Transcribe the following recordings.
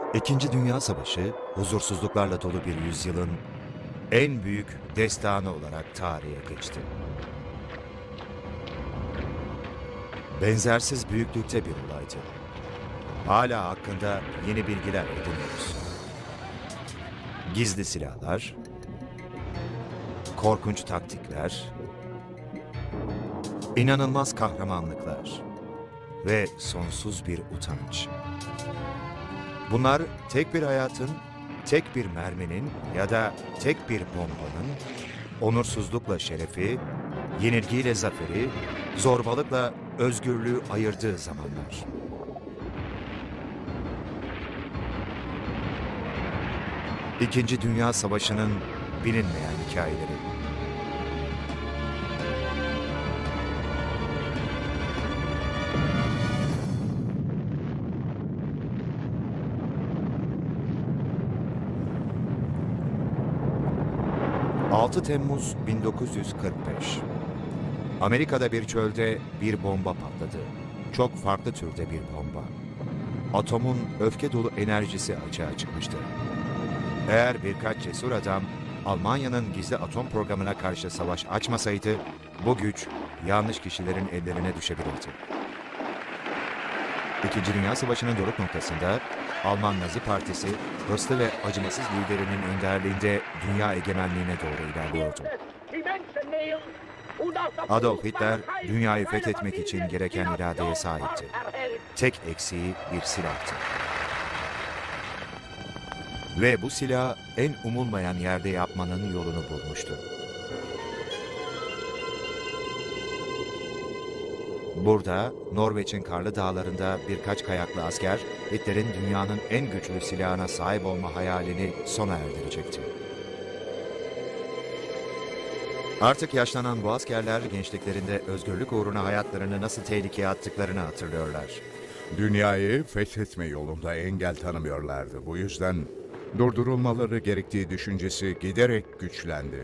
İkinci Dünya Savaşı, huzursuzluklarla dolu bir yüzyılın en büyük destanı olarak tarihe geçti. Benzersiz büyüklükte bir olaydı. Hala hakkında yeni bilgiler ediniyoruz. Gizli silahlar, korkunç taktikler, inanılmaz kahramanlıklar ve sonsuz bir utanç. Bunlar tek bir hayatın, tek bir merminin ya da tek bir bombanın onursuzlukla şerefi, yenilgiyle zaferi, zorbalıkla özgürlüğü ayırdığı zamanlar. İkinci Dünya Savaşı'nın bilinmeyen hikayeleri. ...6 Temmuz 1945. Amerika'da bir çölde bir bomba patladı. Çok farklı türde bir bomba. Atomun öfke dolu enerjisi açığa çıkmıştı. Eğer birkaç cesur adam Almanya'nın gizli atom programına karşı savaş açmasaydı, bu güç yanlış kişilerin ellerine düşebilirdi. İkinci Dünya Savaşı'nın doruk noktasında Alman Nazi Partisi, hırslı ve acımasız liderinin önderliğinde dünya egemenliğine doğru ilerliyordu. Adolf Hitler, dünyayı fethetmek için gereken iradeye sahipti. Tek eksiği bir silahtı. Ve bu silah en umulmayan yerde yapmanın yolunu bulmuştu. Burada, Norveç'in karlı dağlarında birkaç kayaklı asker, Hitler'in dünyanın en güçlü silahına sahip olma hayalini sona erdirecekti. Artık yaşlanan bu askerler gençliklerinde özgürlük uğruna hayatlarını nasıl tehlikeye attıklarını hatırlıyorlar. Dünyayı fethetme yolunda engel tanımıyorlardı. Bu yüzden durdurulmaları gerektiği düşüncesi giderek güçlendi.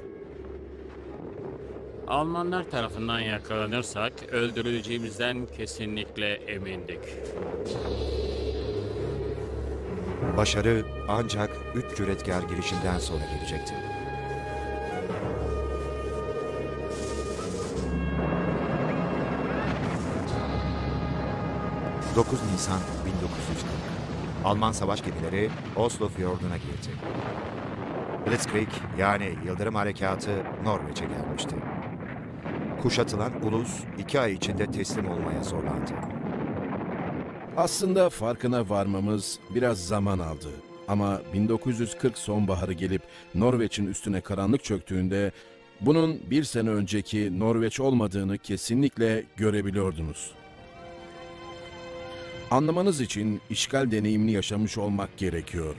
Almanlar tarafından yakalanırsak öldürüleceğimizden kesinlikle emindik. Başarı ancak 3 cüretkar girişimden sonra gelecekti. ...9 Nisan 1940... Alman savaş gemileri Oslo Fiyordu'na girdi. Blitzkrieg yani Yıldırım Harekatı Norveç'e gelmişti. Kuşatılan ulus 2 ay içinde teslim olmaya zorlandı. Aslında farkına varmamız biraz zaman aldı. Ama 1940 sonbaharı gelip Norveç'in üstüne karanlık çöktüğünde bunun bir sene önceki Norveç olmadığını kesinlikle görebiliyordunuz. Anlamanız için işgal deneyimini yaşamış olmak gerekiyor.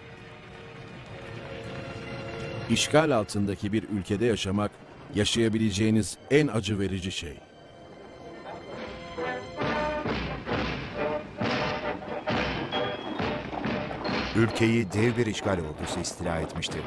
İşgal altındaki bir ülkede yaşamak, yaşayabileceğiniz en acı verici şey. Ülkeyi dev bir işgal ordusu istila etmişti.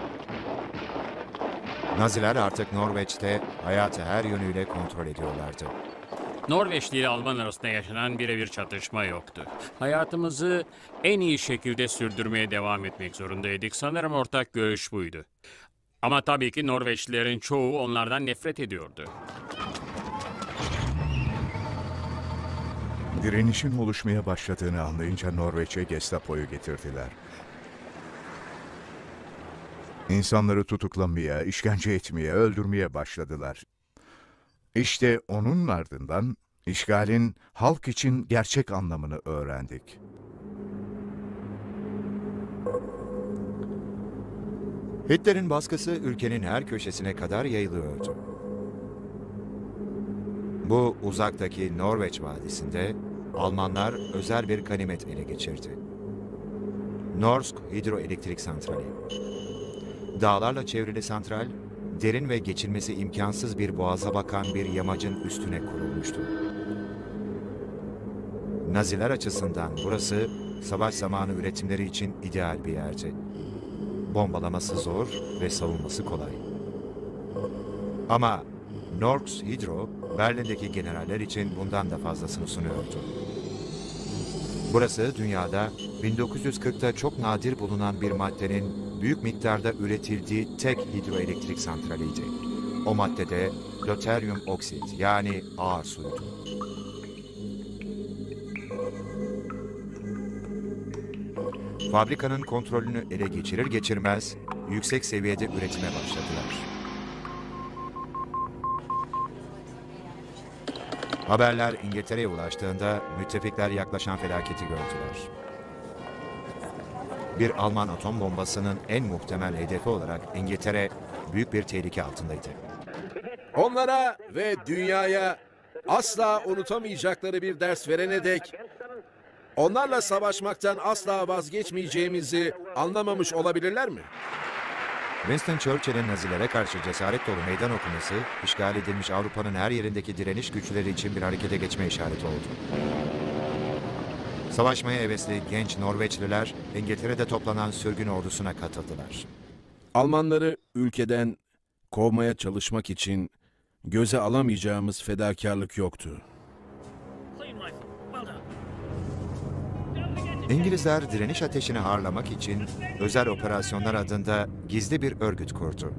Naziler artık Norveç'te hayatı her yönüyle kontrol ediyorlardı. Norveçli ile Alman arasında yaşanan birebir çatışma yoktu. Hayatımızı en iyi şekilde sürdürmeye devam etmek zorundaydık. Sanırım ortak görüş buydu. Ama tabii ki Norveçlilerin çoğu onlardan nefret ediyordu. Direnişin oluşmaya başladığını anlayınca Norveç'e Gestapo'yu getirdiler. İnsanları tutuklamaya, işkence etmeye, öldürmeye başladılar. İşte onun ardından işgalin halk için gerçek anlamını öğrendik. Hitler'in baskısı ülkenin her köşesine kadar yayılıyordu. Bu uzaktaki Norveç Vadisi'nde Almanlar özel bir ganimet ele geçirdi. Norsk Hidroelektrik Santrali. Dağlarla çevrili santral, derin ve geçilmesi imkansız bir boğaza bakan bir yamacın üstüne kurulmuştu. Naziler açısından burası savaş zamanı üretimleri için ideal bir yerdi. Bombalaması zor ve savunması kolay. Ama Norsk Hydro, Berlin'deki generaller için bundan da fazlasını sunuyordu. Burası dünyada 1940'ta çok nadir bulunan bir maddenin büyük miktarda üretildiği tek hidroelektrik santraliydi. O maddede löteryum oksit yani ağır suydu. Fabrikanın kontrolünü ele geçirir geçirmez yüksek seviyede üretime başladılar. Haberler İngiltere'ye ulaştığında müttefikler yaklaşan felaketi gördüler. Bir Alman atom bombasının en muhtemel hedefi olarak İngiltere büyük bir tehlike altındaydı. Onlara ve dünyaya asla unutamayacakları bir ders verene dek onlarla savaşmaktan asla vazgeçmeyeceğimizi anlamamış olabilirler mi? Winston Churchill'in Nazilere karşı cesaret dolu meydan okuması, işgal edilmiş Avrupa'nın her yerindeki direniş güçleri için bir harekete geçme işareti oldu. Savaşmaya hevesli genç Norveçliler, İngiltere'de toplanan sürgün ordusuna katıldılar. Almanları ülkeden kovmaya çalışmak için göze alamayacağımız fedakarlık yoktu. İngilizler direniş ateşini harlamak için özel operasyonlar adında gizli bir örgüt kurdu.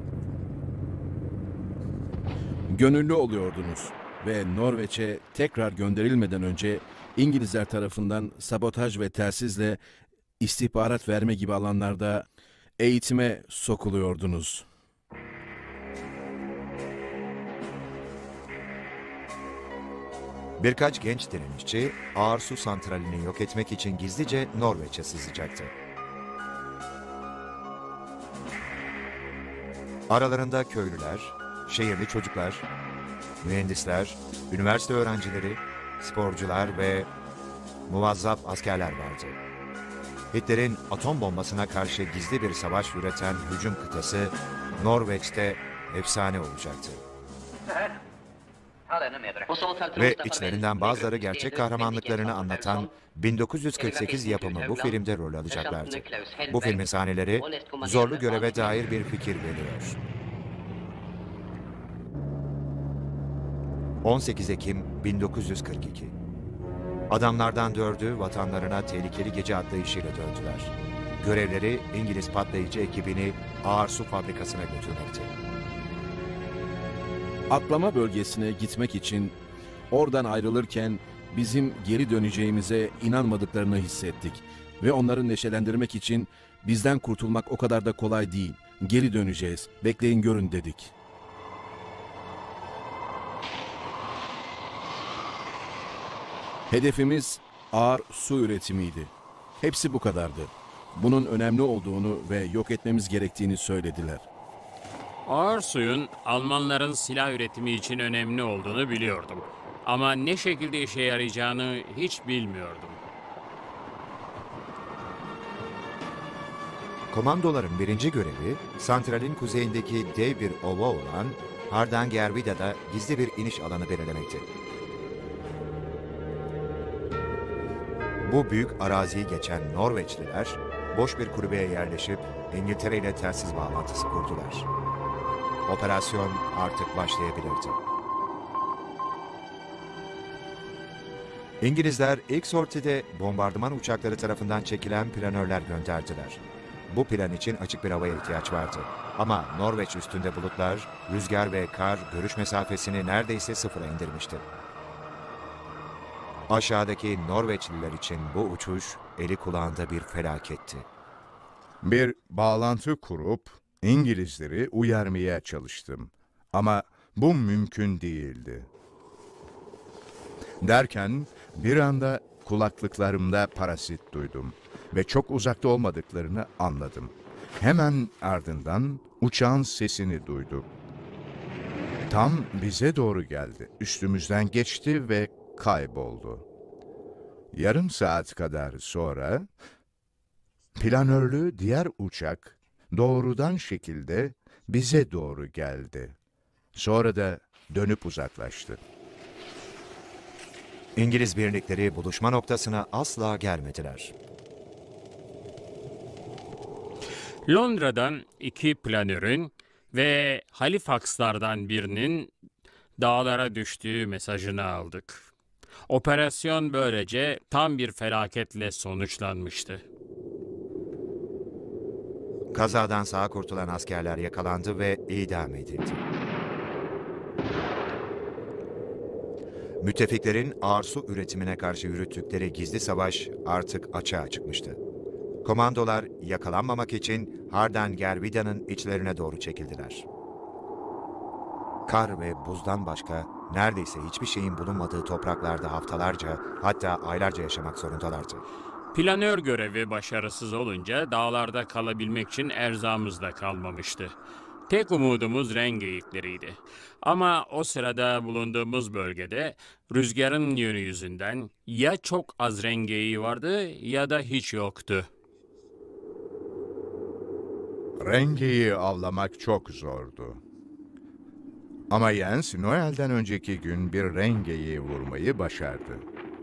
Gönüllü oluyordunuz ve Norveç'e tekrar gönderilmeden önce İngilizler tarafından sabotaj ve telsizle istihbarat verme gibi alanlarda eğitime sokuluyordunuz. Birkaç genç direnişçi ağır su santralini yok etmek için gizlice Norveç'e sızacaktı. Aralarında köylüler, şehirli çocuklar, mühendisler, üniversite öğrencileri, sporcular ve muvazzaf askerler vardı. Hitler'in atom bombasına karşı gizli bir savaş üreten hücum kıtası Norveç'te efsane olacaktı. Ve içlerinden bazıları gerçek kahramanlıklarını anlatan 1948 yapımı bu filmde rol alacaklardı. Bu filmin sahneleri zorlu göreve dair bir fikir veriyor. 18 Ekim 1942. Adamlardan 4'ü vatanlarına tehlikeli gece atlayışıyla döndüler. Görevleri İngiliz patlayıcı ekibini ağır su fabrikasına götürmekti. Atlama bölgesine gitmek için oradan ayrılırken bizim geri döneceğimize inanmadıklarını hissettik. Ve onları neşelendirmek için bizden kurtulmak o kadar da kolay değil. Geri döneceğiz, bekleyin görün dedik. Hedefimiz ağır su üretimiydi. Hepsi bu kadardı. Bunun önemli olduğunu ve yok etmemiz gerektiğini söylediler. Ağır suyun Almanların silah üretimi için önemli olduğunu biliyordum. Ama ne şekilde işe yarayacağını hiç bilmiyordum. Komandoların birinci görevi, santralin kuzeyindeki dev bir ova olan Hardangervida'da gizli bir iniş alanı belirlemekti. Bu büyük araziyi geçen Norveçliler, boş bir kulübeye yerleşip İngiltere ile telsiz bağlantısı kurdular. Operasyon artık başlayabilirdi. İngilizler ilk sortide bombardıman uçakları tarafından çekilen planörler gönderdiler. Bu plan için açık bir havaya ihtiyaç vardı. Ama Norveç üstünde bulutlar, rüzgar ve kar görüş mesafesini neredeyse sıfıra indirmişti. Aşağıdaki Norveçliler için bu uçuş eli kulağında bir felaketti. Bir bağlantı kurup İngilizleri uyarmaya çalıştım. Ama bu mümkün değildi. Derken bir anda kulaklıklarımda parasit duydum ve çok uzakta olmadıklarını anladım. Hemen ardından uçağın sesini duydum. Tam bize doğru geldi. Üstümüzden geçti ve kayboldu. Yarım saat kadar sonra planörlü diğer uçak doğrudan şekilde bize doğru geldi. Sonra da dönüp uzaklaştı. İngiliz birlikleri buluşma noktasına asla gelmediler. Londra'dan 2 planörün ve Halifax'lardan birinin dağlara düştüğü mesajını aldık. Operasyon böylece tam bir felaketle sonuçlanmıştı. Kazadan sağ kurtulan askerler yakalandı ve idam edildi. Müttefiklerin ağır su üretimine karşı yürüttükleri gizli savaş artık açığa çıkmıştı. Komandolar yakalanmamak için Hardangervida'nın içlerine doğru çekildiler. Kar ve buzdan başka neredeyse hiçbir şeyin bulunmadığı topraklarda haftalarca, hatta aylarca yaşamak zorundalardı. Planör görevi başarısız olunca dağlarda kalabilmek için erzağımız da kalmamıştı. Tek umudumuz ren geyikleriydi. Ama o sırada bulunduğumuz bölgede rüzgarın yönü yüzünden ya çok az ren geyiği vardı ya da hiç yoktu. Rengeyi avlamak çok zordu. Ama Jens, Noel'den önceki gün bir rengeyi vurmayı başardı.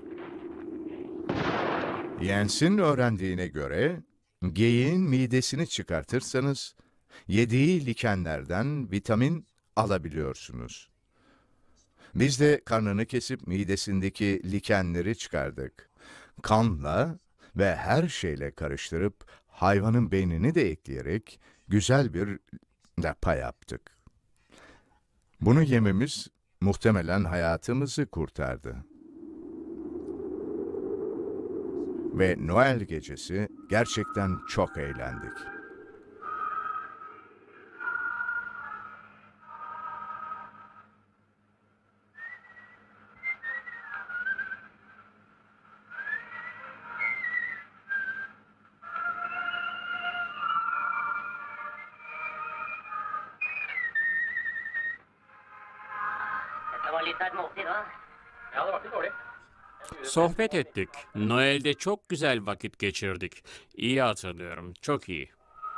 Jens'in öğrendiğine göre, geyiğin midesini çıkartırsanız, yediği likenlerden vitamin alabiliyorsunuz. Biz de karnını kesip midesindeki likenleri çıkardık. Kanla ve her şeyle karıştırıp hayvanın beynini de ekleyerek güzel bir lapa yaptık. Bunu yememiz muhtemelen hayatımızı kurtardı. Ve Noel gecesi gerçekten çok eğlendik. Sohbet ettik. Noel'de çok güzel vakit geçirdik. İyi hatırlıyorum, çok iyi.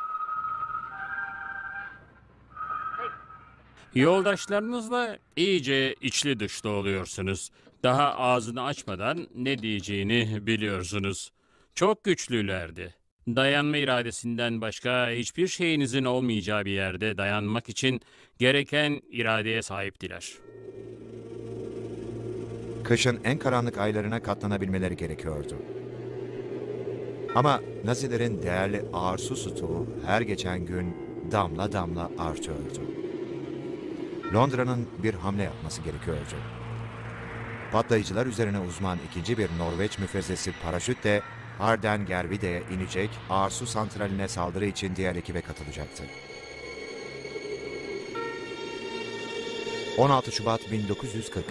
Yoldaşlarınızla iyice içli dışlı oluyorsunuz. Daha ağzını açmadan ne diyeceğini biliyorsunuz. Çok güçlülerdi. Dayanma iradesinden başka hiçbir şeyinizin olmayacağı bir yerde dayanmak için gereken iradeye sahiptiler. Kışın en karanlık aylarına katlanabilmeleri gerekiyordu. Ama Nazilerin değerli ağır su stoğu her geçen gün damla damla artıyordu. Londra'nın bir hamle yapması gerekiyordu. Patlayıcılar üzerine uzman ikinci bir Norveç müfrezesi paraşütle Hardangervida'ya inecek, ağır su santraline saldırı için diğer ekibe katılacaktı. 16 Şubat 1943.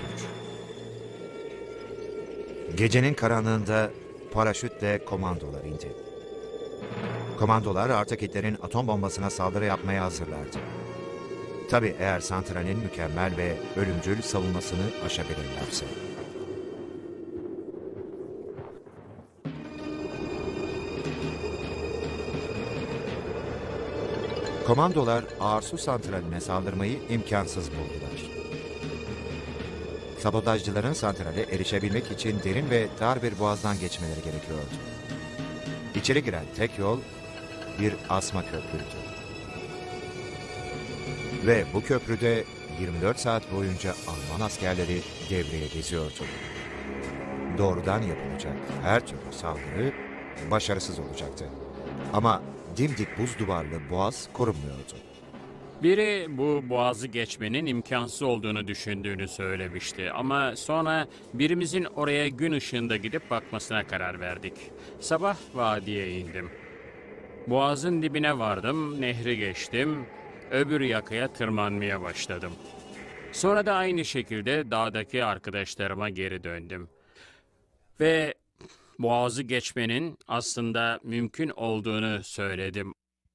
Gecenin karanlığında paraşütle komandolar indi. Komandolar artık Hitler'in atom bombasına saldırı yapmaya hazırlardı. Tabii eğer santralin mükemmel ve ölümcül savunmasını aşabilirlerse. Komandolar ağır su santraline saldırmayı imkansız buldular. Sabotajcıların santrale erişebilmek için derin ve dar bir boğazdan geçmeleri gerekiyordu. İçeri giren tek yol bir asma köprüydü. Ve bu köprüde 24 saat boyunca Alman askerleri devreye geziyordu. Doğrudan yapılacak her türlü saldırı başarısız olacaktı. Ama dimdik buz duvarlı boğaz korunmuyordu. Biri bu boğazı geçmenin imkansız olduğunu düşündüğünü söylemişti ama sonra birimizin oraya gün ışığında gidip bakmasına karar verdik. Sabah vadiye indim. Boğazın dibine vardım, nehri geçtim, öbür yakaya tırmanmaya başladım. Sonra da aynı şekilde dağdaki arkadaşlarıma geri döndüm. Ve boğazı geçmenin aslında mümkün olduğunu söyledim.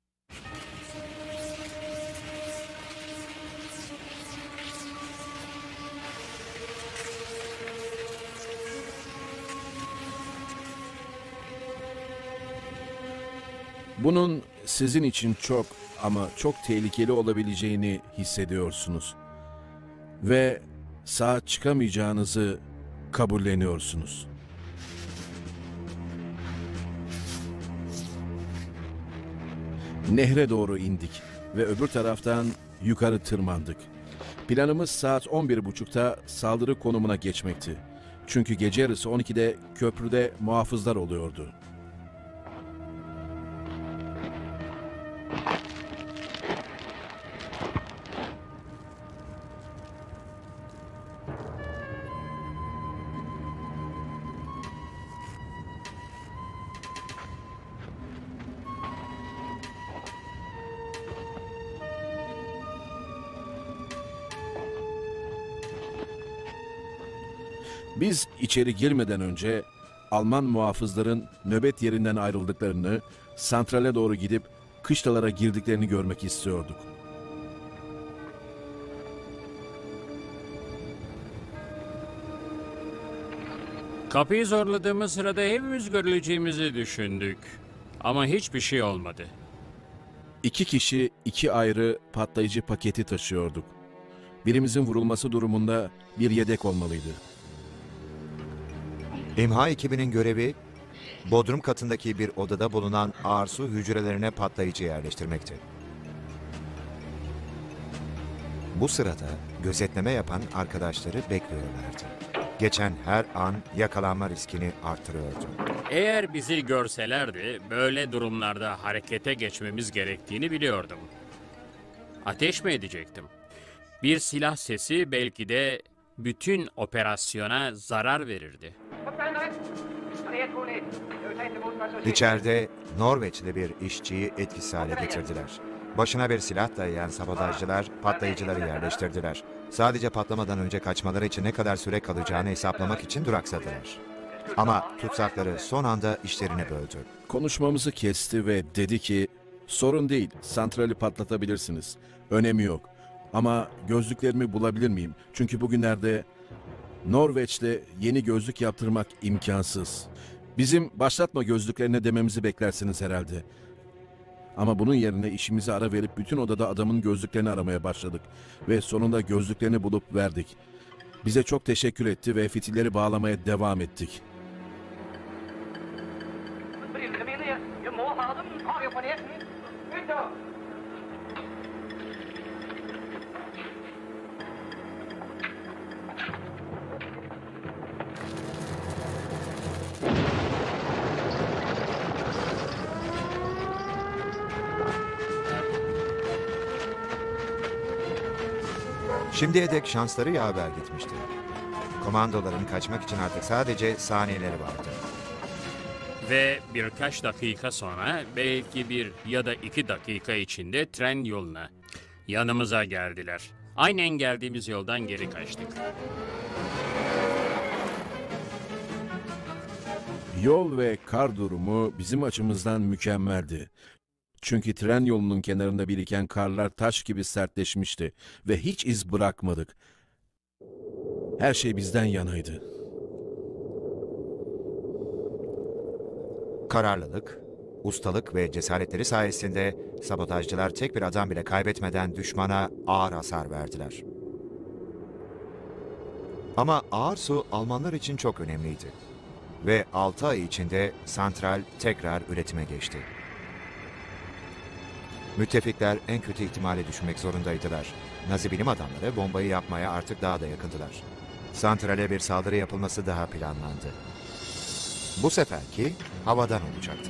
Bunun sizin için çok ama çok tehlikeli olabileceğini hissediyorsunuz. Ve sağ çıkamayacağınızı kabulleniyorsunuz. Nehre doğru indik ve öbür taraftan yukarı tırmandık. Planımız saat 11.30'da saldırı konumuna geçmekti. Çünkü gece yarısı 12'de köprüde muhafızlar oluyordu. Biz içeri girmeden önce Alman muhafızların nöbet yerinden ayrıldıklarını, santrale doğru gidip kışlalara girdiklerini görmek istiyorduk. Kapıyı zorladığımız sırada hepimiz görüleceğimizi düşündük. Ama hiçbir şey olmadı. 2 kişi 2 ayrı patlayıcı paketi taşıyorduk. Birimizin vurulması durumunda bir yedek olmalıydı. İmha ekibinin görevi, bodrum katındaki bir odada bulunan ağır su hücrelerine patlayıcı yerleştirmekti. Bu sırada gözetleme yapan arkadaşları bekliyorlardı. Geçen her an yakalanma riskini artırıyordu. Eğer bizi görselerdi, böyle durumlarda harekete geçmemiz gerektiğini biliyordum. Ateş mi edecektim? Bir silah sesi belki de bütün operasyona zarar verirdi. İçeride Norveçli bir işçiyi etkisiz hale getirdiler. Başına bir silah dayayan sabotajcılar patlayıcıları yerleştirdiler. Sadece patlamadan önce kaçmaları için ne kadar süre kalacağını hesaplamak için duraksadılar. Ama tutsakları son anda işlerini böldü. Konuşmamızı kesti ve dedi ki, sorun değil, santrali patlatabilirsiniz. Önemi yok. Ama gözlüklerimi bulabilir miyim? Çünkü bugünlerde Norveç'te yeni gözlük yaptırmak imkansız. Bizim başlatma gözlüklerine dememizi beklersiniz herhalde. Ama bunun yerine işimize ara verip bütün odada adamın gözlüklerini aramaya başladık. Ve sonunda gözlüklerini bulup verdik. Bize çok teşekkür etti ve fitilleri bağlamaya devam ettik. Şimdiye dek şansları yaver gitmişti. Komandoların kaçmak için artık sadece saniyeleri vardı. Ve birkaç dakika sonra, belki 1 ya da 2 dakika içinde tren yoluna, yanımıza geldiler. Aynen geldiğimiz yoldan geri kaçtık. Yol ve kar durumu bizim açımızdan mükemmeldi. Çünkü tren yolunun kenarında biriken karlar taş gibi sertleşmişti ve hiç iz bırakmadık. Her şey bizden yanaydı. Kararlılık, ustalık ve cesaretleri sayesinde sabotajcılar tek bir adam bile kaybetmeden düşmana ağır hasar verdiler. Ama ağır su Almanlar için çok önemliydi. Ve 6 ay içinde santral tekrar üretime geçti. Müttefikler en kötü ihtimali düşünmek zorundaydılar. Nazi bilim adamları bombayı yapmaya artık daha da yakındılar. Santrale bir saldırı yapılması daha planlandı. Bu seferki havadan olacaktı.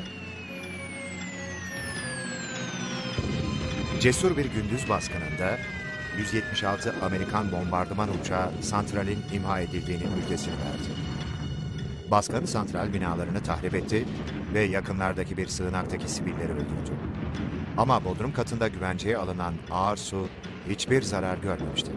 Cesur bir gündüz baskınında 176 Amerikan bombardıman uçağı santralin imha edildiğini müjdesini verdi. Baskın santral binalarını tahrip etti ve yakınlardaki bir sığınaktaki sivilleri öldürdü. Ama bodrum katında güvenceye alınan ağır su hiçbir zarar görmemişti.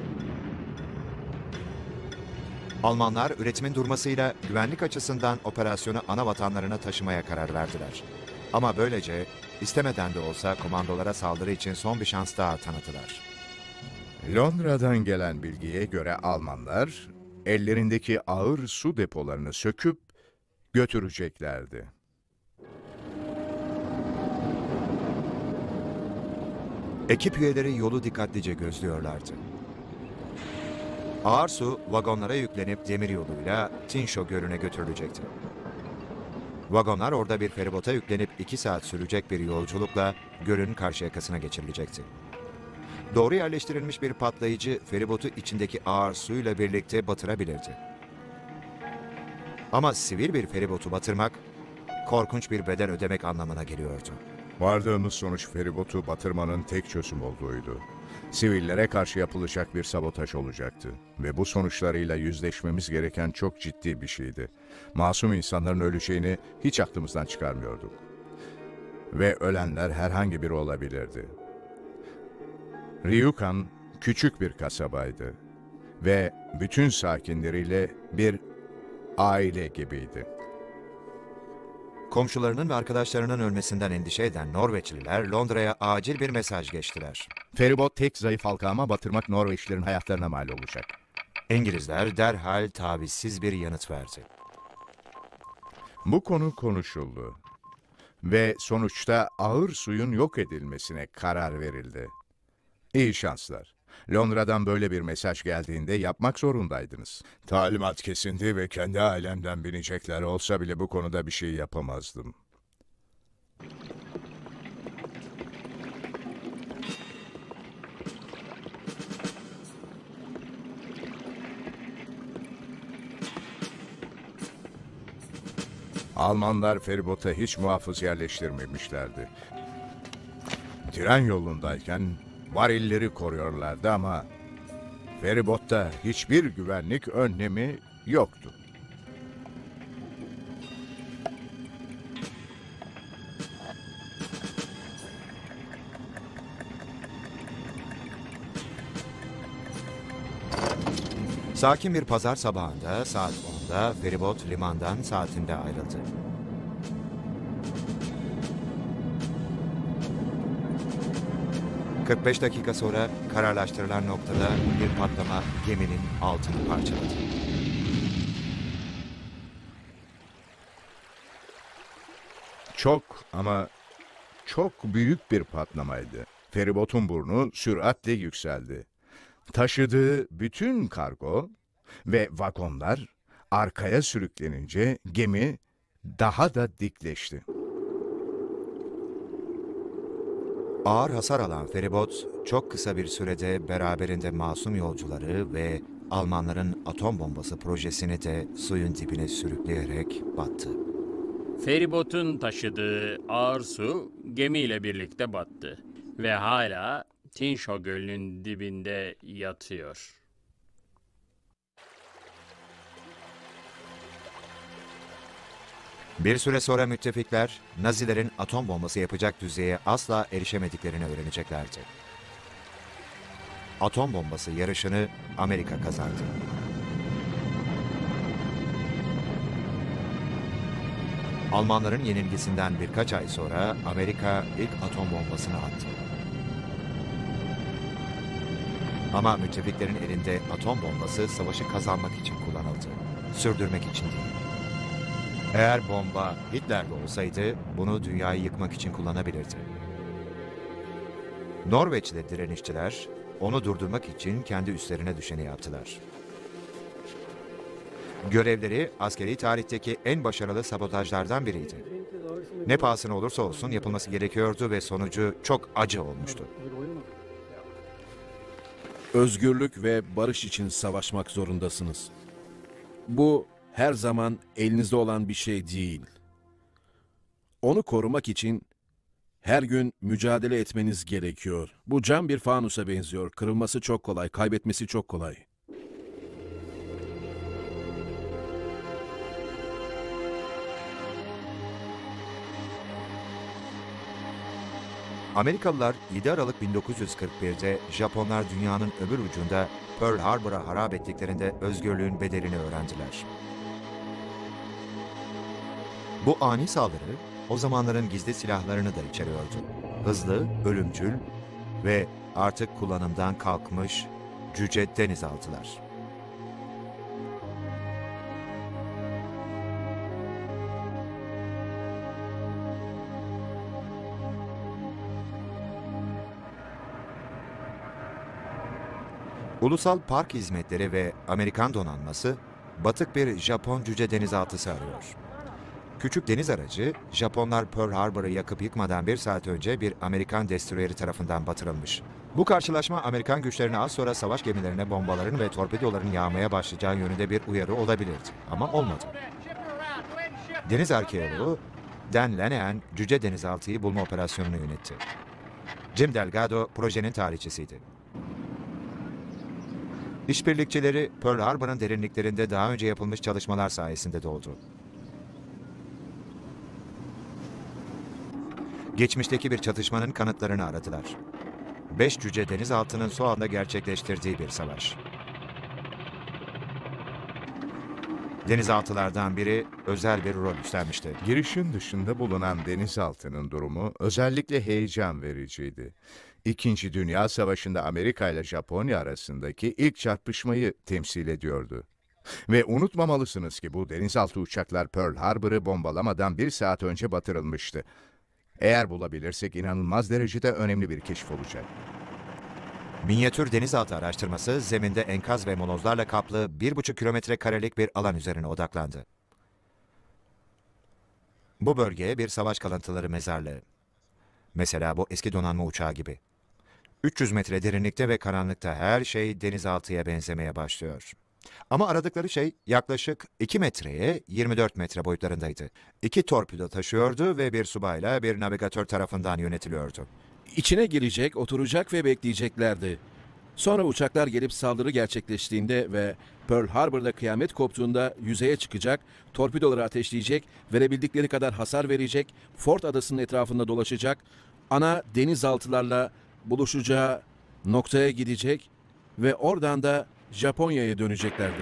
Almanlar üretimin durmasıyla güvenlik açısından operasyonu ana vatanlarına taşımaya karar verdiler. Ama böylece istemeden de olsa komandolara saldırı için son bir şans daha tanıdılar. Londra'dan gelen bilgiye göre Almanlar ellerindeki ağır su depolarını söküp götüreceklerdi. Ekip üyeleri yolu dikkatlice gözlüyorlardı. Ağır su vagonlara yüklenip demir yoluyla Tinsho Gölü'ne götürülecekti. Vagonlar orada bir feribota yüklenip 2 saat sürecek bir yolculukla gölün karşı yakasına geçirilecekti. Doğru yerleştirilmiş bir patlayıcı feribotu içindeki ağır suyla birlikte batırabilirdi. Ama sivil bir feribotu batırmak, korkunç bir bedel ödemek anlamına geliyordu. Vardığımız sonuç feribotu batırmanın tek çözüm olduğuydu. Sivillere karşı yapılacak bir sabotaj olacaktı. Ve bu sonuçlarıyla yüzleşmemiz gereken çok ciddi bir şeydi. Masum insanların öleceğini hiç aklımızdan çıkarmıyorduk. Ve ölenler herhangi biri olabilirdi. Ryukan küçük bir kasabaydı. Ve bütün sakinleriyle bir aile gibiydi. Komşularının ve arkadaşlarının ölmesinden endişe eden Norveçliler Londra'ya acil bir mesaj geçtiler. Feribot tek zayıf halka ama batırmak Norveçlilerin hayatlarına mal olacak. İngilizler derhal tavizsiz bir yanıt verdi. Bu konu konuşuldu ve sonuçta ağır suyun yok edilmesine karar verildi. İyi şanslar. Londra'dan böyle bir mesaj geldiğinde yapmak zorundaydınız. Talimat kesindi ve kendi ailemden binecekler olsa bile bu konuda bir şey yapamazdım. Almanlar feribota hiç muhafız yerleştirmemişlerdi. Tren yolundayken varilleri koruyorlardı ama feribotta hiçbir güvenlik önlemi yoktu. Sakin bir pazar sabahında saat 10'da feribot limandan saatinde ayrıldı. ...45 dakika sonra kararlaştırılan noktada bir patlama geminin altını parçaladı. Çok ama çok büyük bir patlamaydı. Feribotun burnu süratle yükseldi. Taşıdığı bütün kargo ve vagonlar arkaya sürüklenince gemi daha da dikleşti. Ağır hasar alan feribot çok kısa bir sürede beraberinde masum yolcuları ve Almanların atom bombası projesini de suyun dibine sürükleyerek battı. Feribotun taşıdığı ağır su gemiyle birlikte battı ve hala Tinşo Gölü'nün dibinde yatıyor. Bir süre sonra müttefikler, Nazilerin atom bombası yapacak düzeye asla erişemediklerini öğreneceklerdi. Atom bombası yarışını Amerika kazandı. Almanların yenilgisinden birkaç ay sonra Amerika ilk atom bombasını attı. Ama müttefiklerin elinde atom bombası savaşı kazanmak için kullanıldı, sürdürmek için değil. Eğer bomba Hitler'de olsaydı bunu dünyayı yıkmak için kullanabilirdi. Norveçli direnişçiler onu durdurmak için kendi üstlerine düşeni yaptılar. Görevleri askeri tarihteki en başarılı sabotajlardan biriydi. Ne pahasına olursa olsun yapılması gerekiyordu ve sonucu çok acı olmuştu. Özgürlük ve barış için savaşmak zorundasınız. Bu her zaman elinizde olan bir şey değil. Onu korumak için her gün mücadele etmeniz gerekiyor. Bu cam bir fanusa benziyor. Kırılması çok kolay, kaybetmesi çok kolay. Amerikalılar 7 Aralık 1941'de Japonlar dünyanın öbür ucunda Pearl Harbor'a harap ettiklerinde özgürlüğün bedelini öğrendiler. Bu ani saldırı o zamanların gizli silahlarını da içeriyordu. Hızlı, ölümcül ve artık kullanımdan kalkmış cüce denizaltılar. Ulusal Park Hizmetleri ve Amerikan donanması batık bir Japon cüce denizaltısı arıyor. Küçük deniz aracı, Japonlar Pearl Harbor'ı yakıp yıkmadan bir saat önce bir Amerikan destroyeri tarafından batırılmış. Bu karşılaşma Amerikan güçlerine az sonra savaş gemilerine bombaların ve torpidoların yağmaya başlayacağı yönünde bir uyarı olabilirdi. Ama olmadı. Deniz arkeoloğu Dan Lanahan, cüce denizaltıyı bulma operasyonunu yönetti. Jim Delgado projenin tarihçisiydi. İşbirlikçileri Pearl Harbor'ın derinliklerinde daha önce yapılmış çalışmalar sayesinde doldu. Geçmişteki bir çatışmanın kanıtlarını aradılar. 5 cüce denizaltının su altında gerçekleştirdiği bir savaş. Denizaltılardan biri özel bir rol üstlenmişti. Girişin dışında bulunan denizaltının durumu özellikle heyecan vericiydi. İkinci Dünya Savaşı'nda Amerika ile Japonya arasındaki ilk çarpışmayı temsil ediyordu. Ve unutmamalısınız ki bu denizaltı uçaklar Pearl Harbor'ı bombalamadan 1 saat önce batırılmıştı. Eğer bulabilirsek inanılmaz derecede önemli bir keşif olacak. Minyatür denizaltı araştırması zeminde enkaz ve molozlarla kaplı 1,5 kilometre karelik bir alan üzerine odaklandı. Bu bölge bir savaş kalıntıları mezarlığı. Mesela bu eski donanma uçağı gibi. 300 metre derinlikte ve karanlıkta her şey denizaltıya benzemeye başlıyor. Ama aradıkları şey yaklaşık 2 metreye 24 metre boyutlarındaydı. 2 torpido taşıyordu ve bir subayla bir navigatör tarafından yönetiliyordu. İçine girecek, oturacak ve bekleyeceklerdi. Sonra uçaklar gelip saldırı gerçekleştiğinde ve Pearl Harbor'da kıyamet koptuğunda yüzeye çıkacak, torpidoları ateşleyecek, verebildikleri kadar hasar verecek, Ford Adası'nın etrafında dolaşacak, ana denizaltılarla buluşacağı noktaya gidecek ve oradan da Japonya'ya döneceklerdi.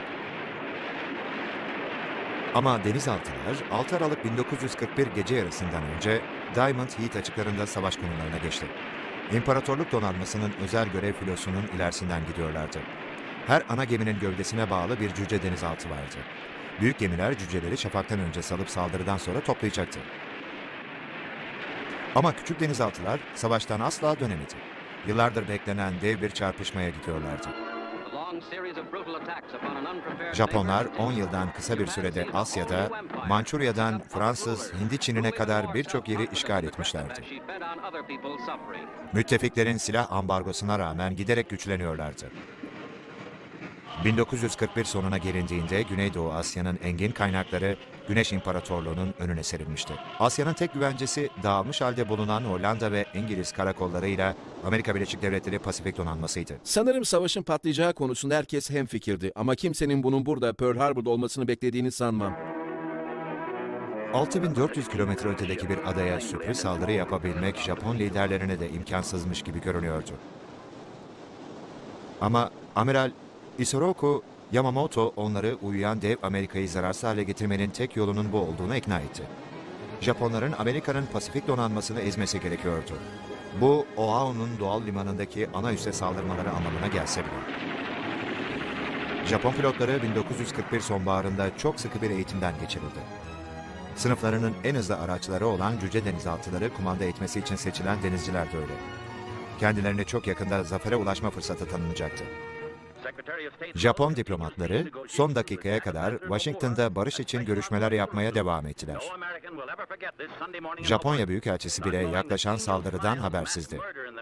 Ama denizaltılar 6 Aralık 1941 gece yarısından önce Diamond Heat açıklarında savaş konularına geçti. İmparatorluk donanmasının özel görev filosunun ilerisinden gidiyorlardı. Her ana geminin gövdesine bağlı bir cüce denizaltı vardı. Büyük gemiler cüceleri şafaktan önce salıp saldırıdan sonra toplayacaktı. Ama küçük denizaltılar savaştan asla dönemedi. Yıllardır beklenen dev bir çarpışmaya gidiyorlardı. Japonlar 10 yıldan kısa bir sürede Asya'da, Mançurya'dan Fransız, Hindi Çin'ine kadar birçok yeri işgal etmişlerdi. Müttefiklerin silah ambargosuna rağmen giderek güçleniyorlardı. 1941 sonuna gelindiğinde Güneydoğu Asya'nın engin kaynakları Güneş İmparatorluğu'nun önüne serilmişti. Asya'nın tek güvencesi dağılmış halde bulunan Hollanda ve İngiliz karakollarıyla Amerika Birleşik Devletleri Pasifik Donanması'ydı. Sanırım savaşın patlayacağı konusunda herkes hemfikirdi ama kimsenin bunun burada Pearl Harbor'da olmasını beklediğini sanmam. 6400 kilometre ötedeki bir adaya sürpriz saldırı yapabilmek Japon liderlerine de imkansızmış gibi görünüyordu. Ama Amiral Isoroku Yamamoto onları uyuyan dev Amerika'yı zararsız hale getirmenin tek yolunun bu olduğunu ikna etti. Japonların Amerika'nın Pasifik donanmasını ezmesi gerekiyordu. Bu, Oahu'nun doğal limanındaki ana üsse saldırmaları anlamına gelse bile. Japon pilotları 1941 sonbaharında çok sıkı bir eğitimden geçirildi. Sınıflarının en hızlı araçları olan cüce denizaltıları kumanda etmesi için seçilen denizciler de öyle. Kendilerine çok yakında zafere ulaşma fırsatı tanınacaktı. Japon diplomatları son dakikaya kadar Washington'da barış için görüşmeler yapmaya devam ettiler. Japonya Büyükelçisi bile yaklaşan saldırıdan habersizdi.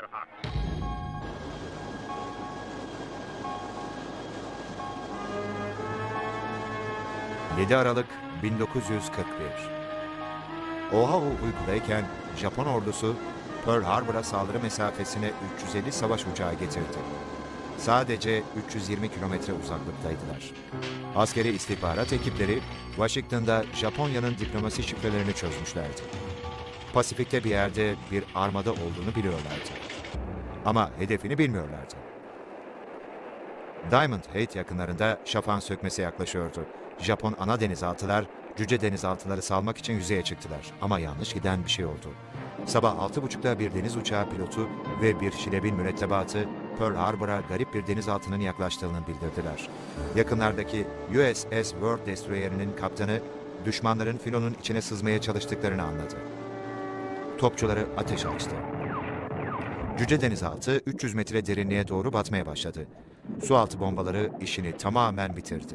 ...7 Aralık 1941. Oahu uykudayken Japon ordusu Pearl Harbor'a saldırı mesafesine 350 savaş uçağı getirdi. Sadece 320 kilometre uzaklıktaydılar. Askeri istihbarat ekipleri Washington'da Japonya'nın diplomasi şifrelerini çözmüşlerdi. Pasifik'te bir yerde bir armada olduğunu biliyorlardı. Ama hedefini bilmiyorlardı. Diamond Head yakınlarında şafağın sökmesi yaklaşıyordu. Japon ana denizaltılar, cüce denizaltıları salmak için yüzeye çıktılar. Ama yanlış giden bir şey oldu. Sabah 6.30'da bir deniz uçağı pilotu ve bir şilebin mürettebatı Pearl Harbor'a garip bir denizaltının yaklaştığını bildirdiler. Yakınlardaki USS World Destroyer'inin kaptanı düşmanların filonun içine sızmaya çalıştıklarını anladı. Topçuları ateş açtı. Cüce denizaltı 300 metre derinliğe doğru batmaya başladı. Sualtı bombaları işini tamamen bitirdi.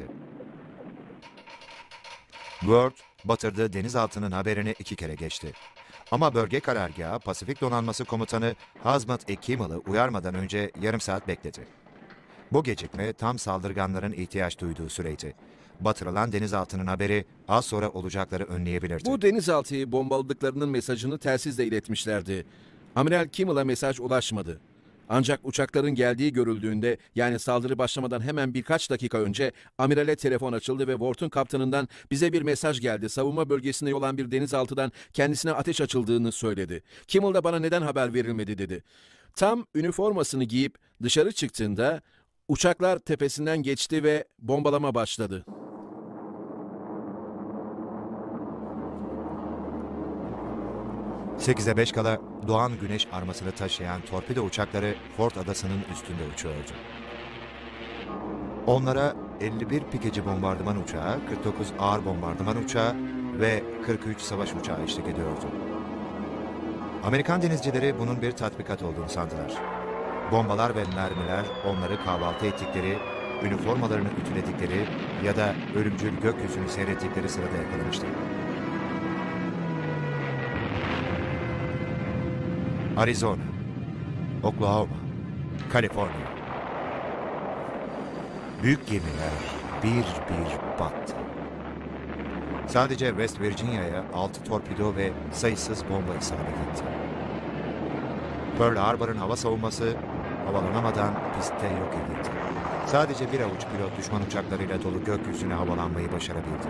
World, batırdığı denizaltının haberini 2 kere geçti. Ama bölge karargahı Pasifik Donanması Komutanı Hazmat E. Kimmel'ı uyarmadan önce yarım saat bekledi. Bu gecikme tam saldırganların ihtiyaç duyduğu süreydi. batırılan denizaltının haberi az sonra olacakları önleyebilirdi. Bu denizaltıyı bombaladıklarının mesajını telsizle iletmişlerdi. Amiral Kimmel'a mesaj ulaşmadı. Ancak uçakların geldiği görüldüğünde, yani saldırı başlamadan hemen birkaç dakika önce amirale telefon açıldı ve Wort'un kaptanından bize bir mesaj geldi. Savunma bölgesine yol alan bir denizaltıdan kendisine ateş açıldığını söyledi. Kimmel da bana neden haber verilmedi dedi. Tam üniformasını giyip dışarı çıktığında uçaklar tepesinden geçti ve bombalama başladı. Sekize 5 kala doğan güneş armasını taşıyan torpido uçakları Ford Adası'nın üstünde uçuyordu. Onlara 51 pikeci bombardıman uçağı, 49 ağır bombardıman uçağı ve 43 savaş uçağı eşlik ediyordu. Amerikan denizcileri bunun bir tatbikat olduğunu sandılar. Bombalar ve mermiler onları kahvaltı ettikleri, üniformalarını ütüledikleri ya da ölümcül gökyüzünü seyrettikleri sırada yakalamıştı. Arizona, Oklahoma, Kaliforniya. Büyük gemiler bir bir battı. Sadece West Virginia'ya 6 torpido ve sayısız bomba isabet etti. Pearl Harbor'ın hava savunması havalanamadan pistte yok edildi. Sadece bir avuç pilot düşman uçaklarıyla dolu gökyüzüne havalanmayı başarabildi.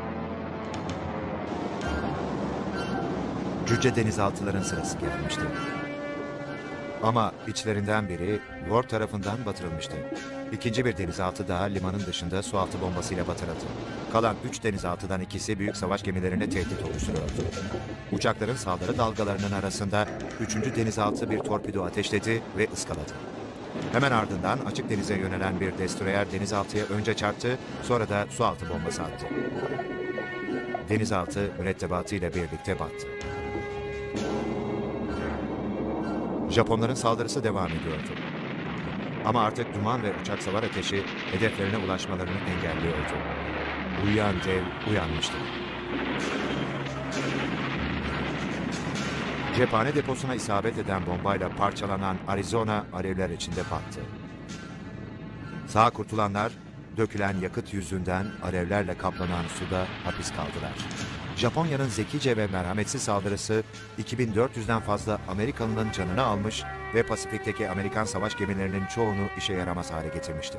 Cüce denizaltıların sırası gelmişti. Ama içlerinden biri Ward tarafından batırılmıştı. İkinci bir denizaltı daha limanın dışında sualtı bombasıyla batırıldı. Kalan 3 denizaltıdan ikisi büyük savaş gemilerine tehdit oluşturuyordu. Uçakların saldırı dalgalarının arasında 3. denizaltı bir torpido ateşledi ve ıskaladı. Hemen ardından açık denize yönelen bir destroyer denizaltıya önce çarptı, sonra da sualtı bombası attı. Denizaltı mürettebatıyla birlikte battı. Japonların saldırısı devam ediyordu. Ama artık duman ve uçak savar ateşi hedeflerine ulaşmalarını engelliyordu. Uyuyan dev uyanmıştı. Cephane deposuna isabet eden bombayla parçalanan Arizona alevler içinde battı. Sağ kurtulanlar dökülen yakıt yüzünden alevlerle kaplanan suda hapis kaldılar. Japonya'nın zekice ve merhametsiz saldırısı 2400'den fazla Amerikalı'nın canını almış ve Pasifik'teki Amerikan savaş gemilerinin çoğunu işe yaramaz hale getirmişti.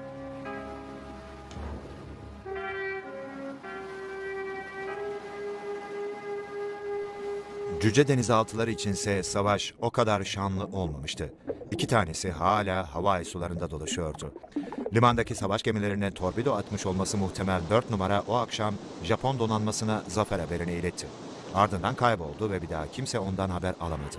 Cüce denizaltıları içinse savaş o kadar şanlı olmamıştı. 2 tanesi hala Hawaii sularında dolaşıyordu. Limandaki savaş gemilerine torpido atmış olması muhtemel 4 numara o akşam Japon donanmasına zafer haberini iletti. Ardından kayboldu ve bir daha kimse ondan haber alamadı.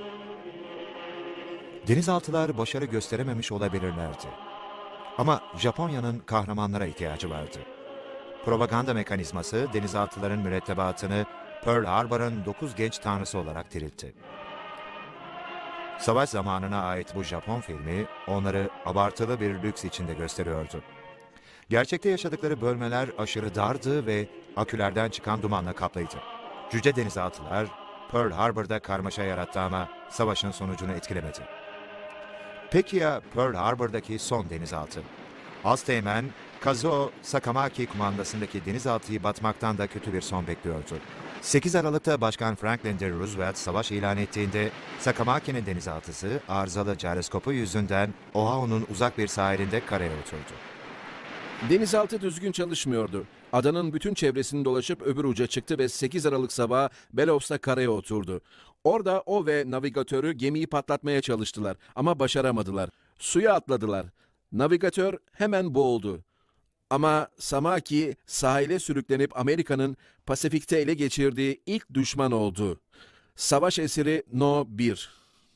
Denizaltılar başarı gösterememiş olabilirlerdi. Ama Japonya'nın kahramanlara ihtiyacı vardı. Propaganda mekanizması denizaltıların mürettebatını Pearl Harbor'ın 9 genç tanrısı olarak diriltti. Savaş zamanına ait bu Japon filmi onları abartılı bir lüks içinde gösteriyordu. Gerçekte yaşadıkları bölmeler aşırı dardı ve akülerden çıkan dumanla kaplıydı. Cüce denizaltılar Pearl Harbor'da karmaşa yarattı ama savaşın sonucunu etkilemedi. Peki ya Pearl Harbor'daki son denizaltı? Asteğmen Kazuo Sakamaki kumandasındaki denizaltıyı batmaktan da kötü bir son bekliyordu. 8 Aralık'ta Başkan Franklin D. Roosevelt savaş ilan ettiğinde Sakamaki'nin denizaltısı arızalı gyroskopu yüzünden Oahu'nun uzak bir sahilinde karaya oturdu. Denizaltı düzgün çalışmıyordu. Adanın bütün çevresini dolaşıp öbür uca çıktı ve 8 Aralık sabahı Bellows karaya oturdu. Orada o ve navigatörü gemiyi patlatmaya çalıştılar ama başaramadılar. Suya atladılar. Navigatör hemen boğuldu. Ama Samaki sahile sürüklenip Amerika'nın Pasifik'te ele geçirdiği ilk düşman oldu. Savaş esiri No. 1.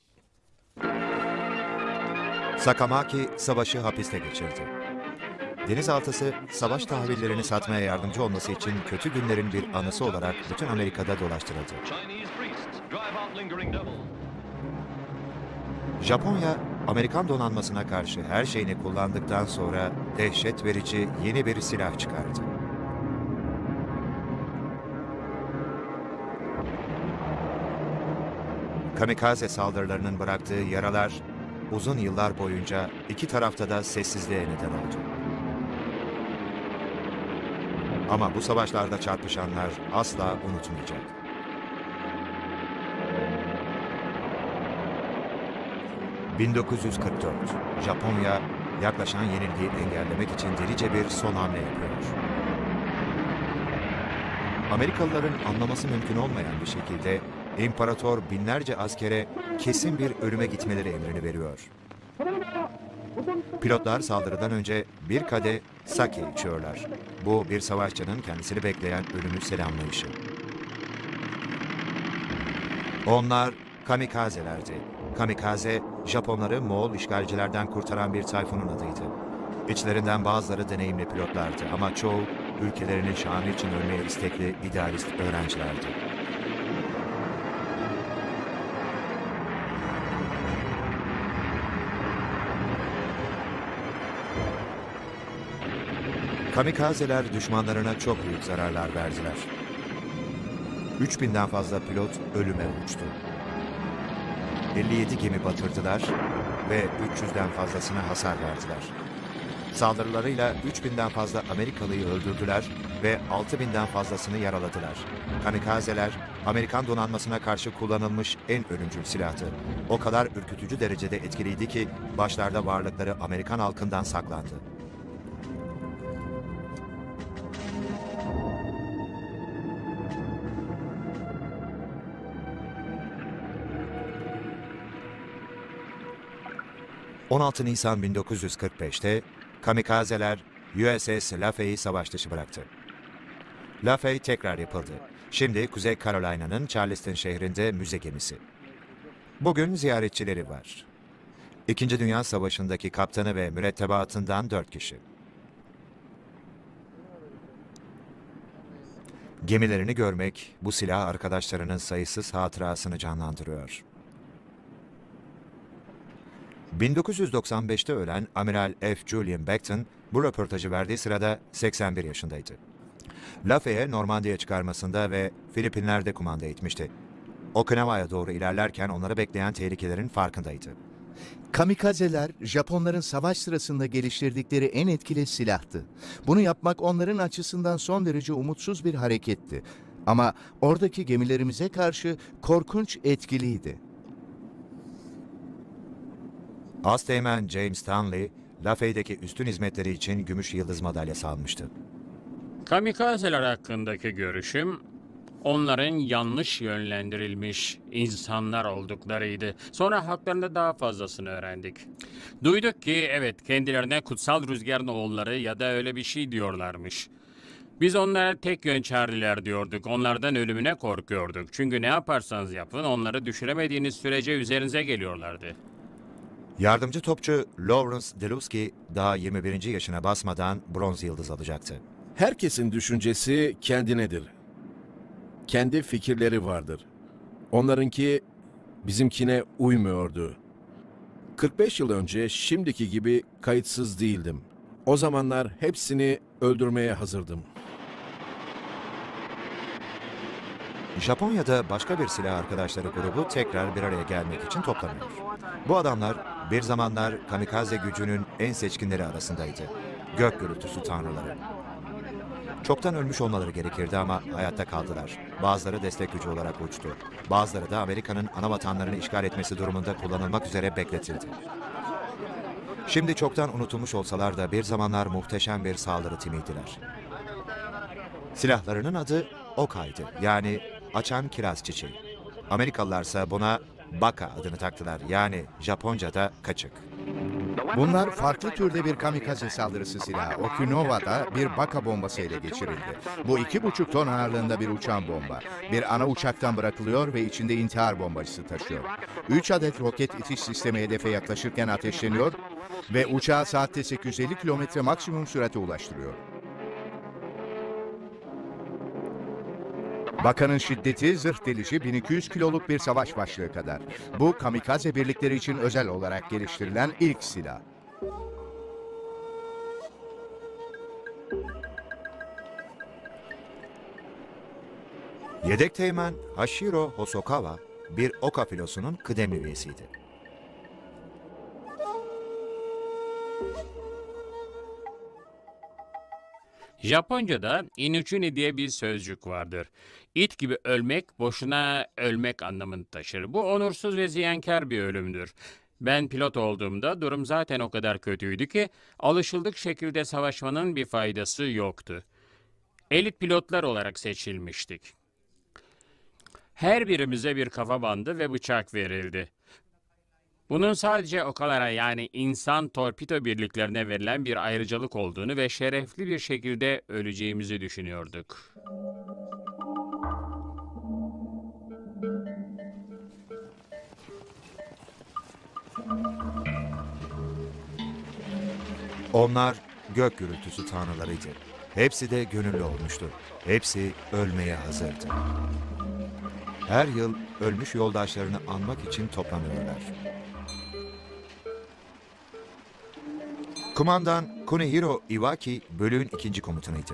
Sakamaki savaşı hapiste geçirdi. Denizaltısı savaş tahvillerini satmaya yardımcı olması için kötü günlerin bir anısı olarak bütün Amerika'da dolaştırıldı. Japonya, Amerikan donanmasına karşı her şeyini kullandıktan sonra dehşet verici yeni bir silah çıkardı. Kamikaze saldırılarının bıraktığı yaralar uzun yıllar boyunca iki tarafta da sessizliğe neden oldu. Ama bu savaşlarda çarpışanlar asla unutmayacak. ...1944, Japonya yaklaşan yenilgiyi engellemek için delice bir son hamle yapıyor. Amerikalıların anlaması mümkün olmayan bir şekilde İmparator binlerce askere kesin bir ölüme gitmeleri emrini veriyor. Pilotlar saldırıdan önce bir kadeh sake içiyorlar. Bu bir savaşçının kendisini bekleyen ölümü selamlayışı. Onlar kamikazelerdi. Kamikaze, Japonları Moğol işgalcilerden kurtaran bir tayfunun adıydı. İçlerinden bazıları deneyimli pilotlardı ama çoğu ülkelerinin şanı için ölmeye istekli idealist öğrencilerdi. Kamikazeler düşmanlarına çok büyük zararlar verdiler. 3000'den fazla pilot ölüme uçtu. 57 gemi batırdılar ve 300'den fazlasına hasar verdiler. Saldırılarıyla 3000'den fazla Amerikalıyı öldürdüler ve 6000'den fazlasını yaraladılar. Kamikazeler, Amerikan donanmasına karşı kullanılmış en ölümcül silahtı. O kadar ürkütücü derecede etkiliydi ki başlarda varlıkları Amerikan halkından saklandı. ...16 Nisan 1945'te kamikazeler USS Laffey'i savaş dışı bıraktı. Laffey tekrar yapıldı. Şimdi Kuzey Carolina'nın Charleston şehrinde müze gemisi. Bugün ziyaretçileri var. İkinci Dünya Savaşı'ndaki kaptanı ve mürettebatından 4 kişi. Gemilerini görmek bu silah arkadaşlarının sayısız hatırasını canlandırıyor. 1995'te ölen Amiral F. Julian Beckton bu röportajı verdiği sırada 81 yaşındaydı. Laffey'e Normandiya'ya çıkarmasında ve Filipinler'de kumanda etmişti. Okinawa'ya doğru ilerlerken onları bekleyen tehlikelerin farkındaydı. Kamikazeler, Japonların savaş sırasında geliştirdikleri en etkili silahtı. Bunu yapmak onların açısından son derece umutsuz bir hareketti. Ama oradaki gemilerimize karşı korkunç etkiliydi. Asteğmen James Stanley, Laffey'deki üstün hizmetleri için Gümüş Yıldız Madalyası almıştı. Kamikazeler hakkındaki görüşüm, onların yanlış yönlendirilmiş insanlar olduklarıydı. Sonra haklarında daha fazlasını öğrendik. Duyduk ki evet, kendilerine kutsal rüzgarın oğulları ya da öyle bir şey diyorlarmış. Biz onlara tek yönçerliler diyorduk. Onlardan ölümüne korkuyorduk. Çünkü ne yaparsanız yapın onları düşüremediğiniz sürece üzerinize geliyorlardı. Yardımcı topçu Lawrence Deluski daha 21. yaşına basmadan bronz yıldız alacaktı. Herkesin düşüncesi kendinedir. Kendi fikirleri vardır. Onlarınki bizimkine uymuyordu. 45 yıl önce şimdiki gibi kayıtsız değildim. O zamanlar hepsini öldürmeye hazırdım. Japonya'da başka bir silah arkadaşları grubu tekrar bir araya gelmek için toplanıyor. Bu adamlar bir zamanlar kamikaze gücünün en seçkinleri arasındaydı. Gök gürültüsü tanrıları. Çoktan ölmüş olmaları gerekirdi ama hayatta kaldılar. Bazıları destek gücü olarak uçtu. Bazıları da Amerika'nın ana vatanlarını işgal etmesi durumunda kullanılmak üzere bekletildi. Şimdi çoktan unutulmuş olsalar da bir zamanlar muhteşem bir saldırı timiydiler. Silahlarının adı Okay'dı, yani açan kiraz çiçeği. Amerikalılarsa buna Baka adını taktılar, yani Japonca'da kaçık. Bunlar farklı türde bir kamikaze saldırısı silahı. Okinawa'da bir Baka bombası ele geçirildi. Bu 2,5 ton ağırlığında bir uçan bomba. Bir ana uçaktan bırakılıyor ve içinde intihar bombacısı taşıyor. 3 adet roket itiş sistemi hedefe yaklaşırken ateşleniyor ve uçağı saatte 850 kilometre maksimum sürate ulaştırıyor. Baka'nın şiddeti zırh delici 1200 kiloluk bir savaş başlığı kadar. Bu kamikaze birlikleri için özel olarak geliştirilen ilk silah. Yedek teğmen Hashiro Hosokawa bir Oka filosunun kıdemli üyesiydi. Japonca'da inuchini diye bir sözcük vardır. İt gibi ölmek, boşuna ölmek anlamını taşır. Bu onursuz ve ziyankar bir ölümdür. Ben pilot olduğumda durum zaten o kadar kötüydü ki alışıldık şekilde savaşmanın bir faydası yoktu. Elit pilotlar olarak seçilmiştik. Her birimize bir kafa bandı ve bıçak verildi. Bunun sadece okalara yani insan torpido birliklerine verilen bir ayrıcalık olduğunu ve şerefli bir şekilde öleceğimizi düşünüyorduk. Onlar gök gürültüsü tanrılarıydı. Hepsi de gönüllü olmuştu. Hepsi ölmeye hazırdı. Her yıl ölmüş yoldaşlarını anmak için toplanıyorlar. Kumandan Kunihiro Iwaki bölüğün 2. komutanıydı.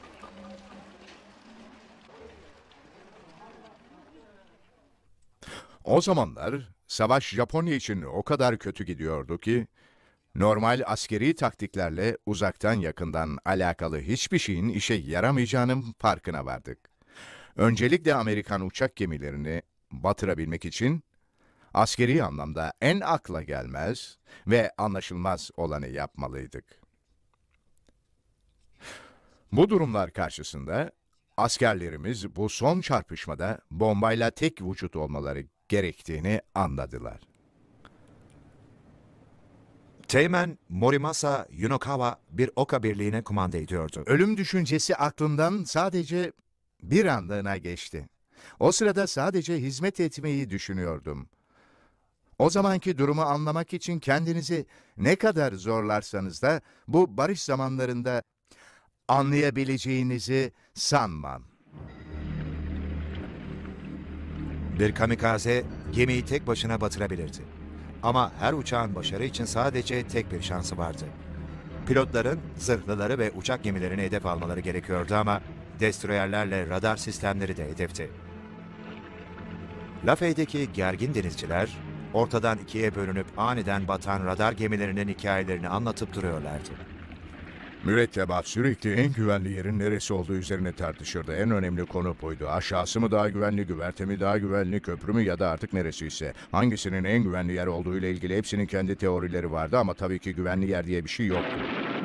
O zamanlar savaş Japonya için o kadar kötü gidiyordu ki, normal askeri taktiklerle uzaktan yakından alakalı hiçbir şeyin işe yaramayacağının farkına vardık. Öncelikle Amerikan uçak gemilerini batırabilmek için askeri anlamda en akla gelmez ve anlaşılmaz olanı yapmalıydık. Bu durumlar karşısında askerlerimiz bu son çarpışmada bombayla tek vücut olmaları gerektiğini anladılar. Teğmen Morimasa Yunokawa bir Oka birliğine kumanda ediyordu. Ölüm düşüncesi aklımdan sadece bir anlığına geçti. O sırada sadece hizmet etmeyi düşünüyordum. O zamanki durumu anlamak için kendinizi ne kadar zorlarsanız da bu barış zamanlarında anlayabileceğinizi sanmam. Bir kamikaze gemiyi tek başına batırabilirdi. Ama her uçağın başarı için sadece tek bir şansı vardı. Pilotların zırhlıları ve uçak gemilerini hedef almaları gerekiyordu ama destroyerlerle radar sistemleri de hedefti. Lafay'deki gergin denizciler ortadan ikiye bölünüp aniden batan radar gemilerinin hikayelerini anlatıp duruyorlardı. Mürettebat sürekli en güvenli yerin neresi olduğu üzerine tartışırdı. En önemli konu buydu. Aşağısı mı daha güvenli, güverte mi daha güvenli, köprü mü ya da artık neresiyse. Hangisinin en güvenli yer olduğu ile ilgili hepsinin kendi teorileri vardı ama tabii ki güvenli yer diye bir şey yoktu.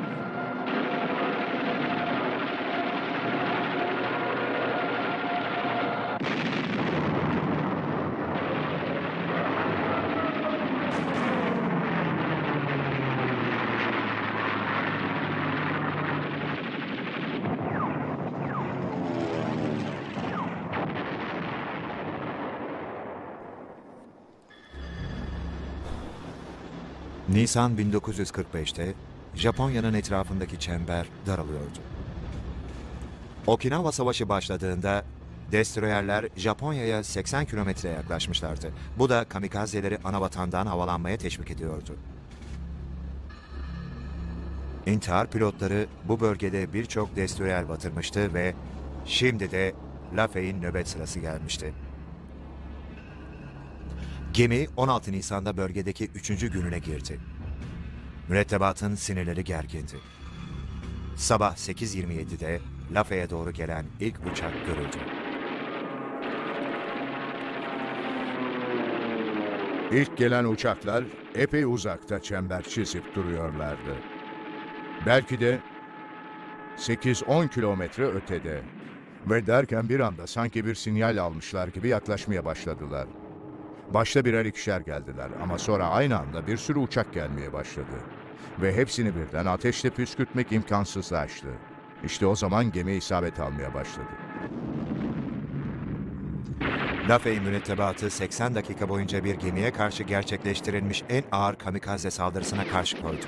Nisan 1945'te Japonya'nın etrafındaki çember daralıyordu. Okinawa Savaşı başladığında destroyerler Japonya'ya 80 kilometre yaklaşmışlardı. Bu da kamikazeleri anavatandan havalanmaya teşvik ediyordu. İntihar pilotları bu bölgede birçok destroyer batırmıştı ve şimdi de Lafay'in nöbet sırası gelmişti. Gemi 16 Nisan'da bölgedeki 3. gününe girdi. Mürettebatın sinirleri gergindi. Sabah 8.27'de Lafay'a doğru gelen ilk uçak görüldü. İlk gelen uçaklar epey uzakta çember çizip duruyorlardı. Belki de 8-10 kilometre ötede. Ve derken bir anda sanki bir sinyal almışlar gibi yaklaşmaya başladılar. Başta birer ikişer geldiler ama sonra aynı anda bir sürü uçak gelmeye başladı. Ve hepsini birden ateşle püskürtmek imkansızlaştı. İşte o zaman gemi isabet almaya başladı. Lafay mürettebatı 80 dakika boyunca bir gemiye karşı gerçekleştirilmiş en ağır kamikaze saldırısına karşı koydu.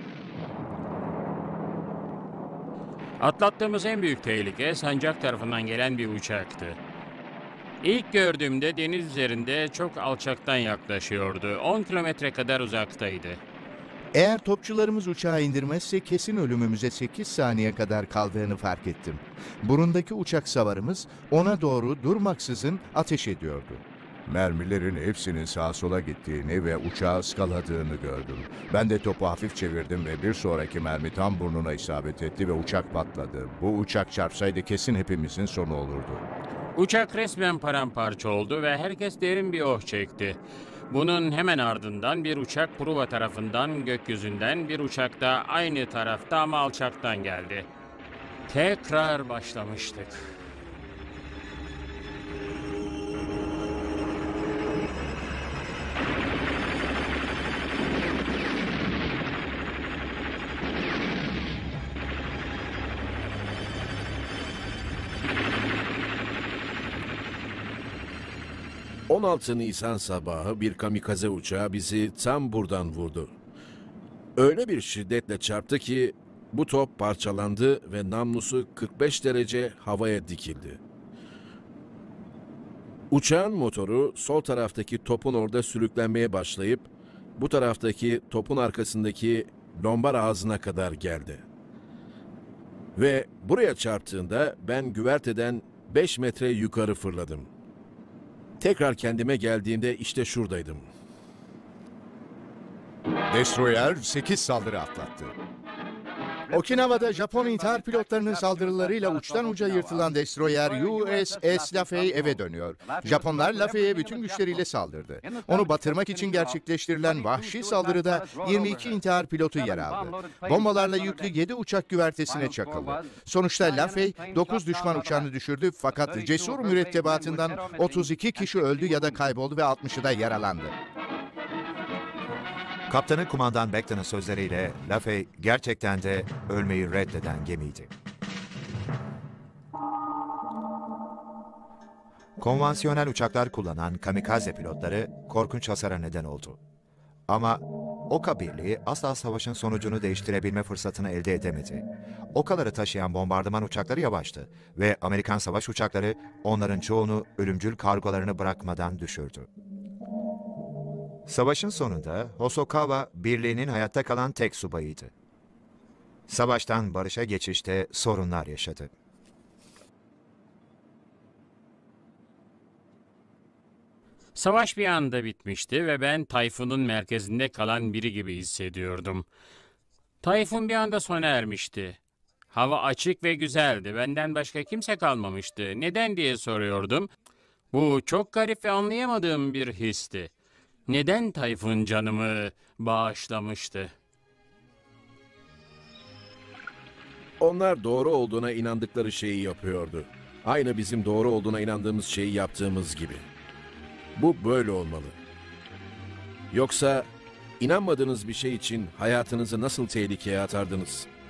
Atlattığımız en büyük tehlike sancak tarafından gelen bir uçaktı. İlk gördüğümde deniz üzerinde çok alçaktan yaklaşıyordu. 10 kilometre kadar uzaktaydı. Eğer topçularımız uçağı indirmezse kesin ölümümüze 8 saniye kadar kaldığını fark ettim. Burundaki uçak savarımız ona doğru durmaksızın ateş ediyordu. Mermilerin hepsinin sağa sola gittiğini ve uçağı ıskaladığını gördüm. Ben de topu hafif çevirdim ve bir sonraki mermi tam burnuna isabet etti ve uçak patladı. Bu uçak çarpsaydı kesin hepimizin sonu olurdu. Uçak resmen paramparça oldu ve herkes derin bir oh çekti. Bunun hemen ardından bir uçak Pruva tarafından gökyüzünden, bir uçak da aynı tarafta ama alçaktan geldi. Tekrar başlamıştık. ...16 Nisan sabahı bir kamikaze uçağı bizi tam buradan vurdu. Öyle bir şiddetle çarptı ki bu top parçalandı ve namlusu 45 derece havaya dikildi. Uçağın motoru sol taraftaki topun orada sürüklenmeye başlayıp bu taraftaki topun arkasındaki lombar ağzına kadar geldi. Ve buraya çarptığında ben güverteden 5 metre yukarı fırladım. Tekrar kendime geldiğimde işte şuradaydım. Destroyer 8 saldırı atlattı. Okinawa'da Japon intihar pilotlarının saldırılarıyla uçtan uca yırtılan Destroyer USS Lafay eve dönüyor. Japonlar Lafay'e bütün güçleriyle saldırdı. Onu batırmak için gerçekleştirilen vahşi saldırıda 22 intihar pilotu yer aldı. Bombalarla yüklü 7 uçak güvertesine çakıldı. Sonuçta Lafay 9 düşman uçağını düşürdü fakat cesur mürettebatından 32 kişi öldü ya da kayboldu ve 60'ı da yaralandı. Kaptanı kumandan Beckton'ın sözleriyle Lafay gerçekten de ölmeyi reddeden gemiydi. Konvansiyonel uçaklar kullanan kamikaze pilotları korkunç hasara neden oldu. Ama Oka Birliği asla savaşın sonucunu değiştirebilme fırsatını elde edemedi. Okaları taşıyan bombardıman uçakları yavaştı ve Amerikan savaş uçakları onların çoğunu ölümcül kargolarını bırakmadan düşürdü. Savaşın sonunda Hosokawa birliğinin hayatta kalan tek subayıydı. Savaştan barışa geçişte sorunlar yaşadı. Savaş bir anda bitmişti ve ben Tayfun'un merkezinde kalan biri gibi hissediyordum. Tayfun bir anda sona ermişti. Hava açık ve güzeldi. Benden başka kimse kalmamıştı. Neden diye soruyordum. Bu çok garip ve anlayamadığım bir histi. Neden Tayfun canımı bağışlamıştı? Onlar doğru olduğuna inandıkları şeyi yapıyordu. Aynı bizim doğru olduğuna inandığımız şeyi yaptığımız gibi. Bu böyle olmalı. Yoksa inanmadığınız bir şey için hayatınızı nasıl tehlikeye atardınız?